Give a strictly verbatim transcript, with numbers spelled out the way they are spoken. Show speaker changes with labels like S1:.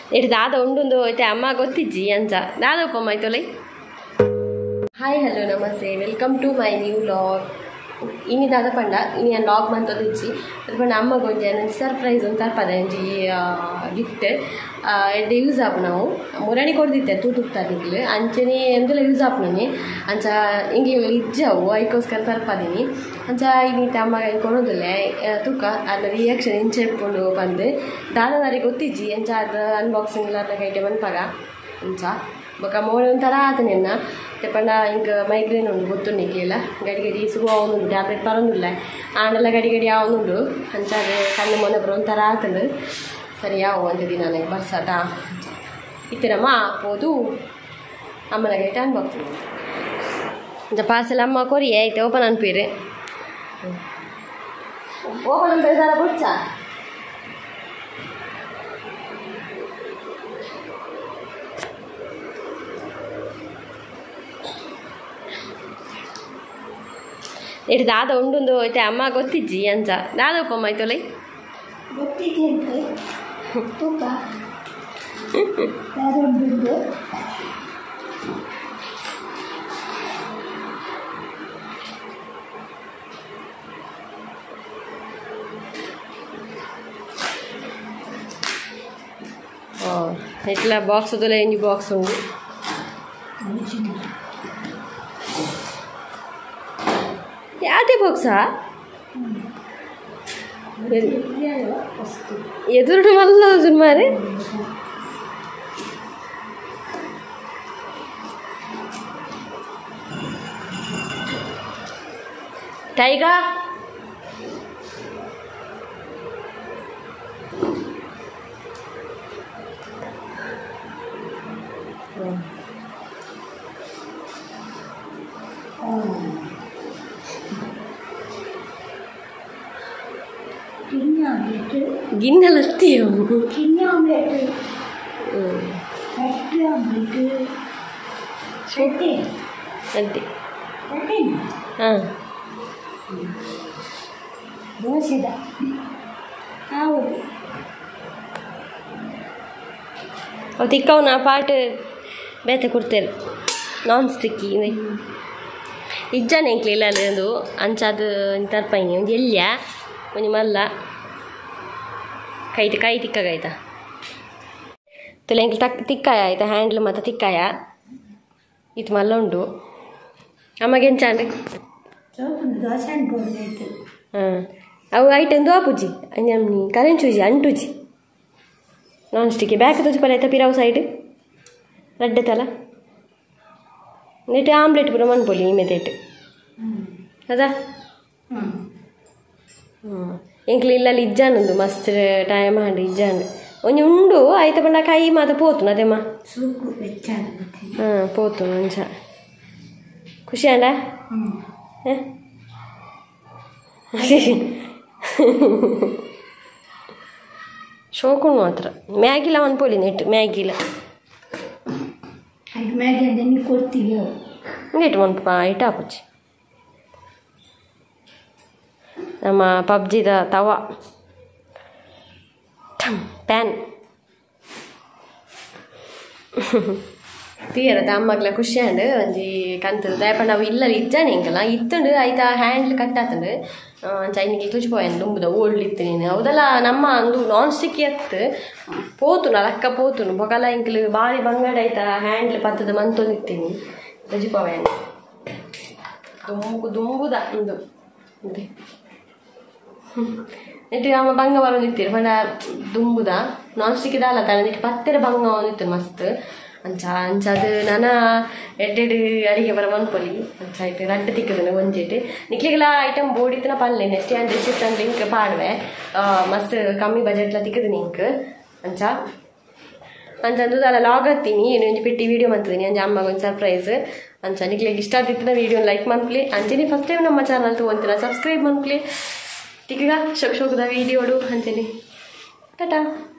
S1: ಇಟ್ಟು ದಾದ ಉಂಡು ಐತೆ ಅಮ್ಮ ಗೊತ್ತಿಜ್ಜಿ ಅಂಚ ದಾದಪ್ಪಮ್ಮ ಆಯ್ತೊಲೈ. ಹಾಯ್ ಹಲೋ ನಮಸ್ತೆ, welcome to my new vlog. ಇನಿ ದಾದ ಪಂಡ ಇನಿ ನಾನು ಲಾಗ್ ಮಂತೊಲಿಜ್ಜಿ ಅದು ಪಂಡ ಅಮ್ಮ ಗೊಂಜಿ ನಂಗೆ ಸರ್ಪ್ರೈಸ್ ಅಂತ ತರ್ಪದ ಒಂಜಿ ಗಿಫ್ಟ್ ಎಡ್ಡೆ ಯೂಸ್ ಆಪು ನಾವು ಮುರಾಣಿ ಕೊಡ್ದಿತ್ತೆ ತೂ ತುಕ್ತಾನಿಗ್ಲು ಅಂಚನೆ ಎಂದೆಲ್ಲ ಯೂಸ್ ಆಪುನಿ ಅಂಚ ಇಂಗ್ಲಿ ಇಜ್ಜವು ಅದಕ್ಕೋಸ್ಕರ ತರ್ಪದೀನಿ ಅಂಚ ಇನ್ನಿತ್ತೆ ಅಮ್ಮ ಕೊಡೋದಿಲ್ಲ ತೂಕ ಅದ್ರ ರಿಯಾಕ್ಷನ್ ಇಂಚೆ ಇಟ್ಕೊಂಡು ಬಂದು ದಾದದಾರಿಗೆ ಗೊತ್ತಿಜ್ಜಿ ಎಂಚ ಅದು ಅನ್ಬಾಕ್ಸಿಂಗ್ ಎಲ್ಲ ಕೈಟೆ ಮನ್ಪಾಗ ಅಂಚ ಬೊಕ ಮೋಳೆ ಒಂಥರ ಆತನೆನ್ನ ತೆಪ್ಪಂಡ ಇಂಕ ಮೈಗ್ರೇನ್ ಉಂಡು ಗೊತ್ತುಂಡಿಕ್ಲಿಲ್ಲ ಗಡಿ ಗಡಿ ಸುಗುವ ಅವನುಂಡು ಟ್ಯಾಬ್ಲೆಟ್ ಬರೋದಿಲ್ಲ ಆಂಡೆಲ್ಲ ಗಡಿ ಗಡಿ ಅವನುಂಡು ಅಂಚಾದ ಕಣ್ಣು ಮೊನ್ನೆ ಬರೋ ಒಂಥರ ಆತಂದು ಸರಿ ಯಾವ ಒಂದು ದಿನ ನನಗೆ ಬರ್ಸಾಟ ಇತ್ತಿನಮ್ಮ ಆಪೋದು ಅಮ್ಮನ ಗೈಟ ಅನ್ಬಾಕ್ಸಿಂಗ್ ಇಂಚ ಪಾರ್ಸೆಲ್ ಅಮ್ಮ ಕೊರಿ ಆಯ್ತು ಓಪನ್ ಅನ್ಪೀರಿ ಓಪನ್ ಅನ್ಪೇರಿ ದಾರ ಬುಡ್ಚ ಇಟ್ಟು ದಾದ ಉಂಡು ಐತೆ ಅಮ್ಮ ಗೊತ್ತಿಜ್ಜಿ ಅಂಚ ದಾದಪ್ಪಮ್ಮ ಆಯ್ತೊಲೈ
S2: ಗೊತ್ತಿಜ್ಜಿ ಅಂತ ತೂಕ ಉಂಡು
S1: ఇట్లా బాక్స్ వదిలే ఎన్ని బాక్స్ ఉంది యాదే బాక్సా ఎదురు వల్ల అవుతుంది మరి టైగా గిన్నెలు వస్తాయో
S2: గిన్నె ఆమ్లెట్ ఎగ్ ఆమ్లెట్ సొట్టి
S1: అంతే
S2: దోశద ಹೌದು
S1: ಅವು ತಿಕ್ಕವು ನಾ ಪಾಟ್ ಬೇತೆ ಕೊಡ್ತೇನೆ ನಾನ್ ಸ್ಟಿಕ್ಕಿ ಇಜ್ಜಾನೆ ಎಂಕ್ಲಿಲ್ಲ ಅದು ಅಂಚಾದು ತರ್ಪೈನಿ ಒಂದು ಎಲ್ಯ ಒಂದು ಮಲ್ಲ ಕೈಟ್ ಕೈ ತಿಕ್ಕಾಗಾಯ್ತಾ ತುಲೆ ಎಂಕ್ಲು ತಕ್ ತಿಕ್ಕಾಯ ಆಯ್ತಾ ಹ್ಯಾಂಡ್ಲ್ ಮತ್ತು ತಿಕ್ಕಾಯ ಇದು ಮಲ್ಲ ಉಂಟು ಅಮ್ಮಗೆ ಎಂಚಾಂಡ್ರಿ
S2: ದೋಸೆ ಅನ್ಬೋದಾಯ್ತು
S1: ಹಾಂ ಅವು ಐಟಮ್ ದೋಪುಜಿ ಅಂಜಿ ಕರೆಂಚುಜಿ ಅಂಟುಜಿ ನಾನ್ ಸ್ಟಿಕ್ಕಿ ಬ್ಯಾಕ್ ತುಜಿ ಪರ ಆಯ್ತಾ ಪಿರಾವು ಸೈಡ್ ರಡ್ಡೆತಲ್ಲ ನೆಟ್ಟು ಆಮ್ಲೆಟ್ ಪೂರ ಮನ್ಪೊಲಿ ಇಮೆದೇಟ್ ಅದಾ ಹ್ಞೂ ಎಂಕ್ಲು ಇಲ್ಲಲ್ಲಿ ಇಜ್ಜಾನುಂದು ಮಸ್ತ್ ಟೈಮ್ ಹಾಂಡು ಇಜ್ಜಾಂಡು ಒಂಜಿ ಉಂಡು ಆಯ್ತ ಪಂಡ ಕೈ ಮಾತ ಪೋತುನು ಅದೇಮ್ಮ ಹಾಂ ಪೋತುನು ಅಂಚ ಖುಷಿ ಆಂಡ ಶೋಕುಣು ಮಾತ್ರ ಮ್ಯಾಗಿಲ್ಲ ಅನ್ಪೊಲಿ ನೆಟ್ಟು ಮ್ಯಾಗಿಲ್ಲ
S2: ಮ್ಯಾಗಿ ಅಂದ್ರೆ ನೀವು ಕೊಡ್ತೀವಿ
S1: ನೆಟ್ಟು ಮನ್ಪ ಐಟ ಆಪುಚ್ಚಿ ನಮ್ಮ ಪಬ್ಜಿದ ತವ ಪ್ಯಾನ್ ತೀರದ ಅಮ್ಮಗ್ಲ ಖುಷಿ ಅಂಡು ಒಂಜಿ ಕಂತದು ದಯಪ ನಾವು ಇಲ್ಲಲ್ಲಿ ಇಜ್ಜಾನೆ ಇಂಕಲ್ಲ ಇತ್ತಂಡು ಆಯ್ತಾ ಹ್ಯಾಂಡ್ಲ್ ಕಟ್ ಆತಂಡು ಚೈನಿಗೆ ತುಚ್ಚಿಪೋಯಂಡು ದುಂಬುದ ಓಲ್ಡ್ ಇತ್ತು ನೀನು ಹೌದಲ್ಲ ನಮ್ಮ ಒಂದು ನಾನ್ ಸ್ಟಿಕ್ಕಿ ಎತ್ತು ಪೋತುನು ಅಲಕ್ಕ ಪೋತುನು ಬೊಗಲ ಇಂಕ್ಲು ಬಾರಿ ಬಂಗಡ ಆಯ್ತಾ ಹ್ಯಾಂಡ್ಲ್ ಪತ್ತದ ಮಂತೊಂದಿತ್ತೀನಿ ತುಚ್ಚಿಪೋಯಂಡು ದುಂಬು ದುಂಬುದ ಒಂದು ಅದೇ ನೆಟ್ಟು ಅಮ್ಮ ಬಂಗ ಬರೋದಿತ್ತೀರಿ ಪಂಡ ದುಂಬುದ ನಾನ್ ಸ್ಟಿಕ್ ದಾಲ ತಾಳ ನೆಟ್ಟು ಪತ್ತೆರ ಬಂಗ ಒಂದಿತ್ತು ಮಸ್ತ್ ಅಂಚ ಅಂಚದು ನಾನು ಎಡ್ಡೆಡು ಅಡಿಗೆ ಬರ ಮನ್ಪೊಲಿ ಅಂಚ ಆಯ್ತು ರಡ್ಡು ತಿಕ್ಕದನು ಒಂಜಿಟ್ಟು ನಿಕ್ಲಿಗೆಲ್ಲ ಐಟಮ್ ಬೋಡಿತ್ತನ ಪಲ್ಲೆ ನೆಕ್ಸ್ಟ್ ಆ್ಯಂಡ್ ರೆಸಿಪ್ಟ್ ಅಂತ ಲಿಂಕ್ ಪಾಡುವೆ ಮಸ್ತ್ ಕಮ್ಮಿ ಬಜೆಟ್ಲ ತಿಕ್ಕದು ನಿಂಕ್ ಅಂಚ ಅಂಚಂದು ಅಲ್ಲ ಲಾಗ್ ಹತ್ತೀನಿ ಏನು ಒಂಜಿ ಪೆಟ್ಟಿ ವೀಡಿಯೋ ಮಾಡ್ತಿದ್ದೀನಿ ಅಂಚ ಅಮ್ಮಗೆ ಒಂದು ಸರ್ಪ್ರೈಸ್ ಅಂಚ ನಿಕ್ಲಿಗೆ ಇಷ್ಟ ಆಗ್ತಿತ್ತು ವೀಡಿಯೋನ ಲೈಕ್ ಮನ್ಪ್ಲಿ ಅಂಚನೆ ಫಸ್ಟ್ ಟೈಮ್ ನಮ್ಮ ಚಾನಲ್ ತೊಗೊಂತೀರ ಸಬ್ಸ್ಕ್ರೈಬ್ ಮನ್ಪ್ಲಿ ಟಿಕ್ಕ ಶೋಕ್ ಶೋಕದ ವೀಡಿಯೋಡು ಅಂಚನೆ ಟಾಟಾ.